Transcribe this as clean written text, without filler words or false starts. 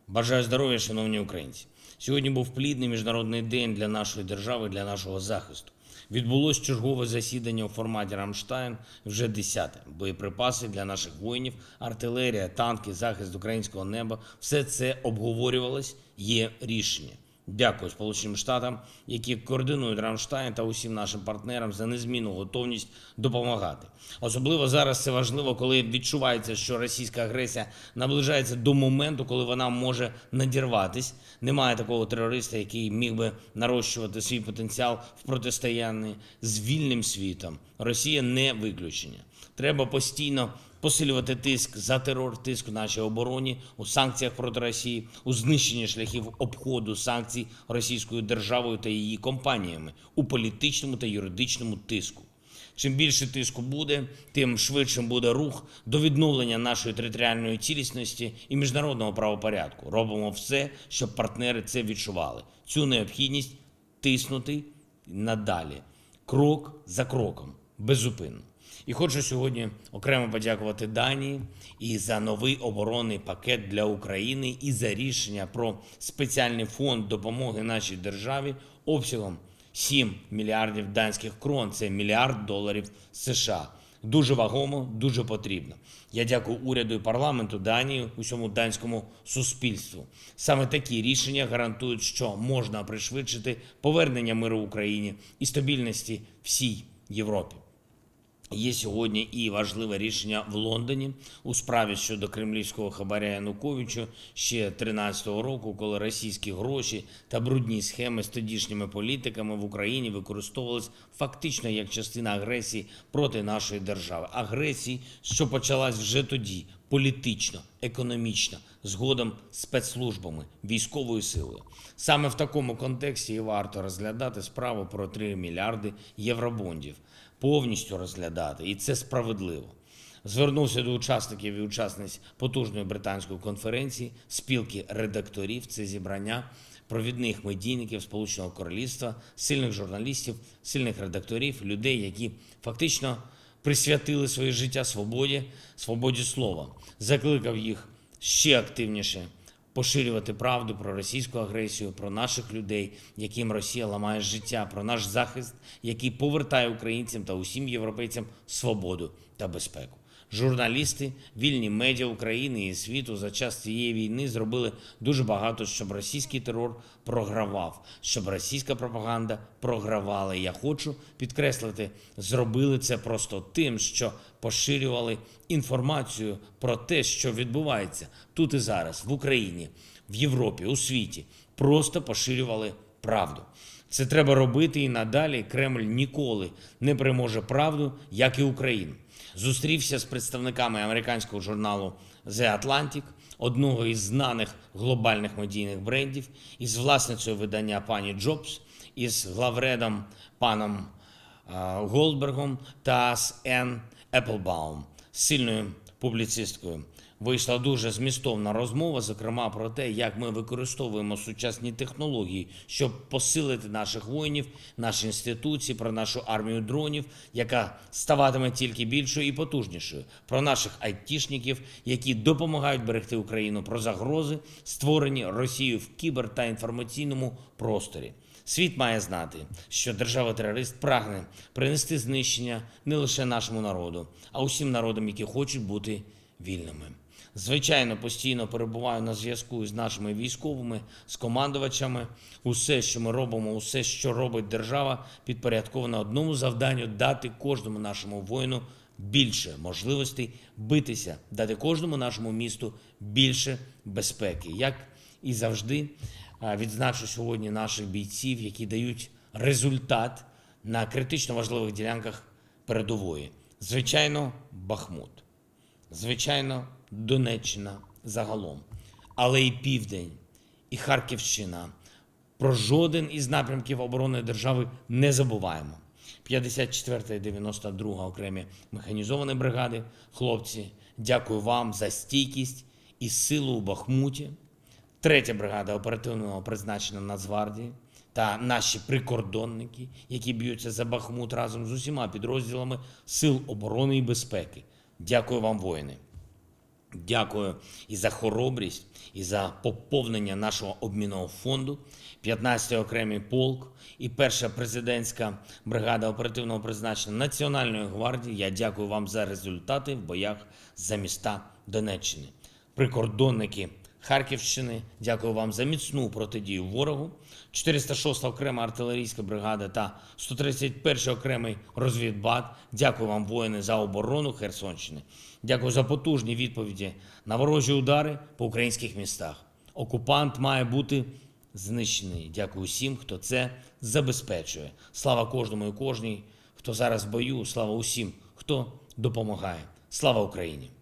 Бажаю здоров'я, шановні українці. Сьогодні був плідний міжнародний день для нашої держави, для нашого захисту. Відбулось чергове засідання у форматі «Рамштайн», вже 10-те. Боєприпаси для наших воїнів, артилерія, танки, захист українського неба – все це обговорювалось, є рішення. Дякую Сполученим Штатам, які координують «Рамштайн», та усім нашим партнерам за незмінну готовність допомагати. Особливо зараз це важливо, коли відчувається, що російська агресія наближається до моменту, коли вона може надірватись. Немає такого терориста, який міг би нарощувати свій потенціал в протистоянні з вільним світом. Росія не виключення. Треба постійно посилювати тиск за терор, тиск в нашій обороні, у санкціях проти Росії, у знищенні шляхів обходу санкцій російською державою та її компаніями, у політичному та юридичному тиску. Чим більше тиску буде, тим швидшим буде рух до відновлення нашої територіальної цілісності і міжнародного правопорядку. Робимо все, щоб партнери це відчували. Цю необхідність тиснути надалі, крок за кроком, беззупинно. І хочу сьогодні окремо подякувати Данії і за новий оборонний пакет для України, і за рішення про спеціальний фонд допомоги нашій державі обсягом 7 мільярдів данських крон, це $1 мільярд США. Дуже вагомо, дуже потрібно. Я дякую уряду і парламенту Данії, усьому данському суспільству. Саме такі рішення гарантують, що можна пришвидшити повернення миру в Україні і стабільності всій Європі. Є сьогодні і важливе рішення в Лондоні у справі щодо кремлівського хабаря Януковичу ще 2013 року, коли російські гроші та брудні схеми з тодішніми політиками в Україні використовувались фактично як частина агресії проти нашої держави. Агресії, що почалась вже тоді, політично, економічно, згодом спецслужбами, військовою силою. Саме в такому контексті і варто розглядати справу про 3 мільярди євробондів. Повністю розглядати, і це справедливо. Звернувся до учасників і учасниць потужної британської конференції, спілки редакторів, це зібрання провідних медійників Сполученого Королівства, сильних журналістів, сильних редакторів, людей, які фактично присвятили своє життя свободі слова. Закликав їх ще активніше поширювати правду про російську агресію, про наших людей, яким Росія ламає життя, про наш захист, який повертає українцям та усім європейцям свободу та безпеку. Журналісти, вільні медіа України і світу за час цієї війни зробили дуже багато, щоб російський терор програвав, щоб російська пропаганда програвала. І я хочу підкреслити, зробили це просто тим, що поширювали інформацію про те, що відбувається тут і зараз, в Україні, в Європі, у світі. Просто поширювали правду. Це треба робити і надалі. Кремль ніколи не переможе правду, як і Україну. Зустрівся з представниками американського журналу The Atlantic, одного із знаних глобальних медійних брендів, із власницею видання пані Джобс, із главредом паном Голдбергом та з Енн Еплбаум, сильною публіцисткою. Вийшла дуже змістовна розмова, зокрема про те, як ми використовуємо сучасні технології, щоб посилити наших воїнів, наші інституції, про нашу армію дронів, яка ставатиме тільки більшою і потужнішою, про наших айтішників, які допомагають берегти Україну, про загрози, створені Росією в кібер- та інформаційному просторі. Світ має знати, що держава-терорист прагне принести знищення не лише нашому народу, а усім народам, які хочуть бути вільними. Звичайно, постійно перебуваю на зв'язку з нашими військовими, з командувачами. Усе, що ми робимо, усе, що робить держава, підпорядковано одному завданню – дати кожному нашому воїну більше можливостей битися, дати кожному нашому місту більше безпеки. Як і завжди, відзначу сьогодні наших бійців, які дають результат на критично важливих ділянках передової. Звичайно, Бахмут. Звичайно, Донеччина загалом, але і Південь, і Харківщина. Про жоден із напрямків оборони держави не забуваємо. 54-та і 92-га окремі механізовані бригади. Хлопці, дякую вам за стійкість і силу у Бахмуті. 3-я бригада оперативного призначення Нацгвардії та наші прикордонники, які б'ються за Бахмут разом з усіма підрозділами Сил оборони і безпеки. Дякую вам, воїни. Дякую і за хоробрість, і за поповнення нашого обмінного фонду, 15-й окремий полк і перша президентська бригада оперативного призначення Національної гвардії. Я дякую вам за результати в боях за міста Донеччини. Прикордонники Харківщини, дякую вам за міцну протидію ворогу. 406-та окрема артилерійська бригада та 131-й окремий розвідбат. Дякую вам, воїни, за оборону Херсонщини. Дякую за потужні відповіді на ворожі удари по українських містах. Окупант має бути знищений. Дякую всім, хто це забезпечує. Слава кожному і кожній, хто зараз в бою. Слава усім, хто допомагає. Слава Україні!